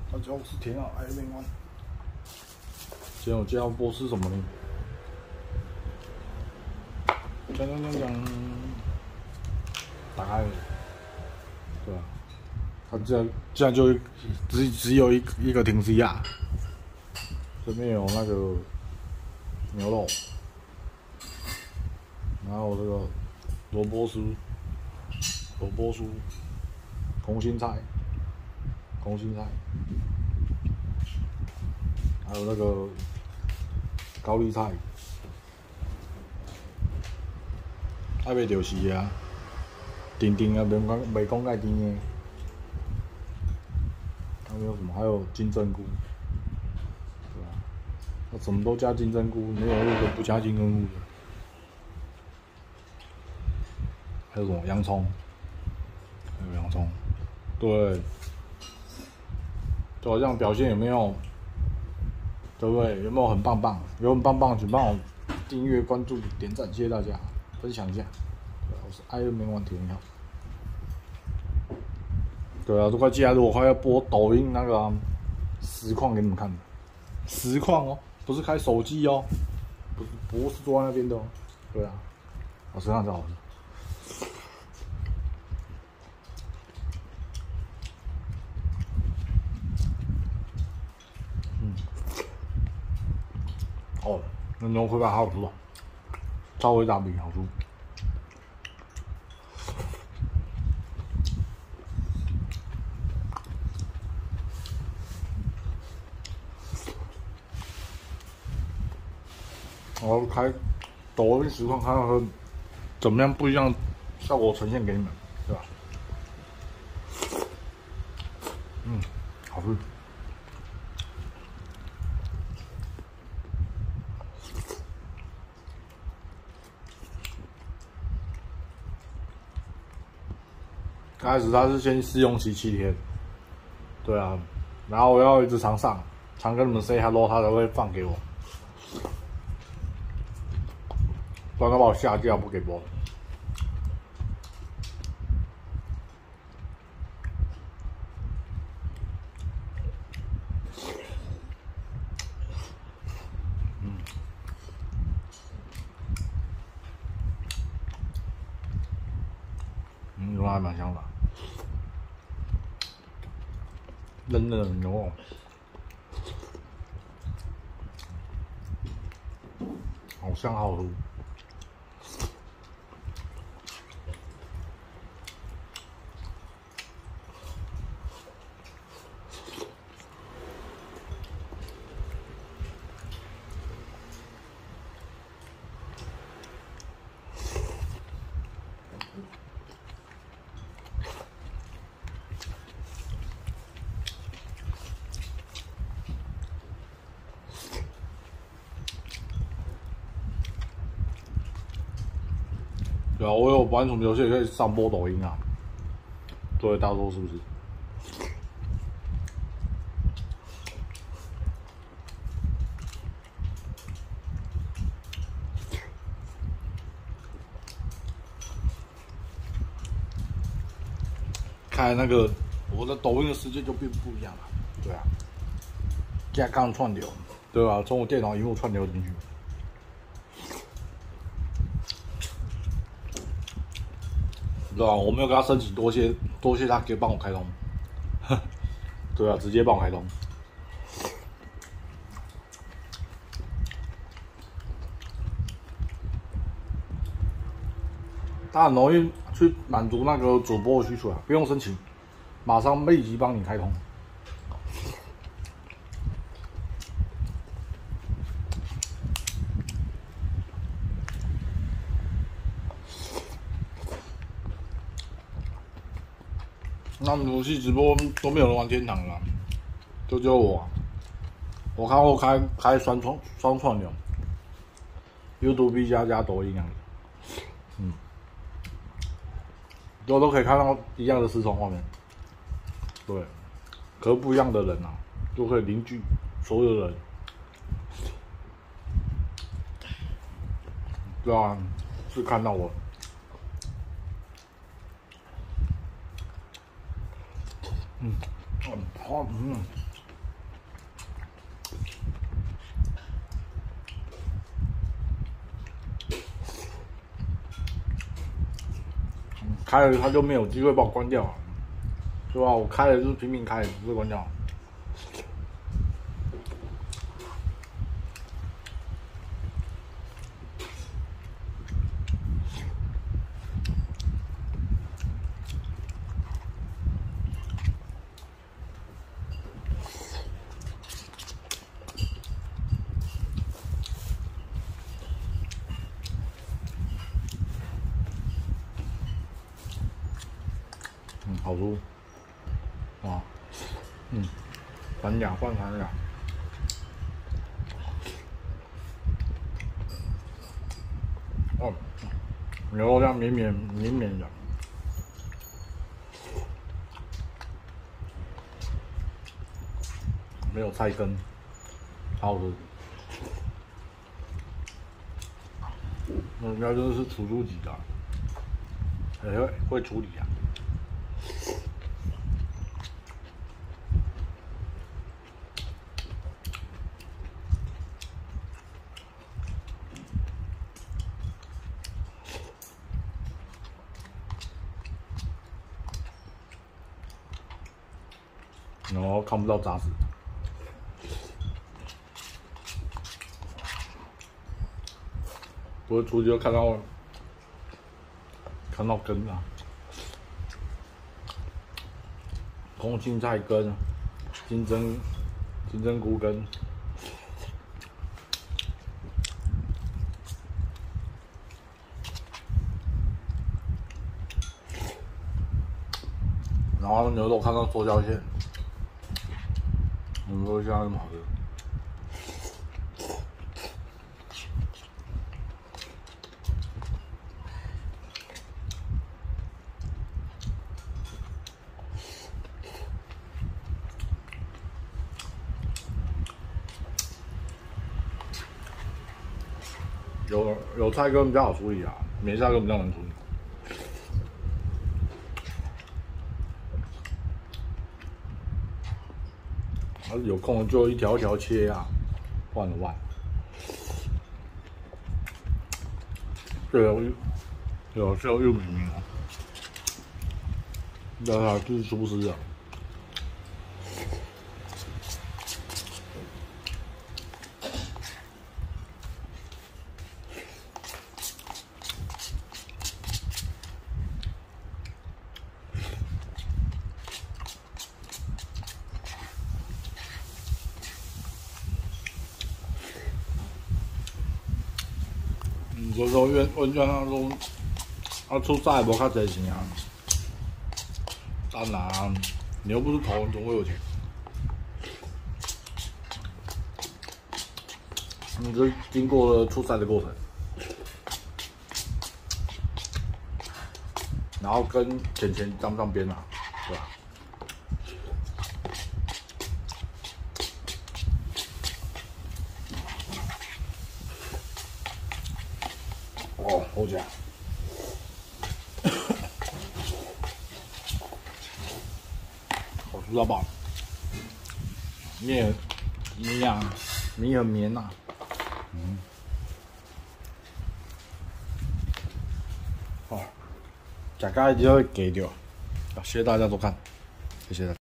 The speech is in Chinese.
大家好，我是田啊，爱面湾。今天我介绍播是什么呢？讲，打开，对吧？它这样就只有一个停 C 啊，这边有那个牛肉，然后这个萝卜丝、空心菜，还有那个高丽菜，还袂就是啊，甜啊，袂讲介甜的。还有什么？还有金针菇，对吧？那什么都加金针菇，没有那个不加金针菇的。还有什么洋葱？对，就好像表现有没有？对不对？有没有很棒棒？有很棒棒，请帮我订阅、关注、点赞，谢谢大家，分享一下。对，我是爱面湾田一号。对啊，都快接下来我快要播抖音那个实况给你们看，实况哦，不是开手机哦，不是坐在那边的哦。对啊，我实况最好吃。哦，那牛回来好好吃哦，超回大饼好吃。我开抖音实况，看看怎么样不一样效果呈现给你们，对吧？好吃。刚开始他是先试用期7天，对啊，然后我要一直常上，常跟你们 say hello， 他才会放给我，不然他把我下架不给播。牛肉还蛮香的，嫩嫩的牛肉，好香好吃。对啊，我有玩什么游戏也可以上播抖音啊。对，大家说是不是？开那个我的抖音的世界就变不一样了。对啊，加杠串流，对吧？从我电脑荧幕串流进去。对啊，我没有跟他申请，多谢他给帮我开通。对啊，直接帮我开通。他很容易去满足那个主播的需求啊，不用申请，马上立即帮你开通。那游戏直播都没有人玩天堂了，就只有我。我看过开双串流 ，YouTube 加抖音啊，都可以看到一样的视窗画面。对，可是不一样的人啊，就可以凝聚所有人。对啊，是看到我。好， 开了他就没有机会把我关掉了，对吧？我开了就是拼命开，不是关掉。好舒服啊，三两换三两，哦，牛肉酱绵绵的，没有菜根，好吃。那应该就是厨师级的，会处理啊。然后看不到杂质，我出去就看到根啊，空心菜根、金针菇根，然后牛肉看到剁椒馅，牛肉酱那么好吃。有菜根比较好处理啊，没菜根比较难处理。有空就一条一条切啊，换了换。对啊，有玉米面啊，那它就是厨师啊。有时候问卷他说，出赛无较侪钱啊。当然啊，你又不是头，你怎么会有钱？你这经过了出赛的过程，然后跟钱沾不上边啊，对吧？哦，好吃。好吃到爆！米很绵呐、好，大家就会给掉。谢谢大家收看，谢谢大家。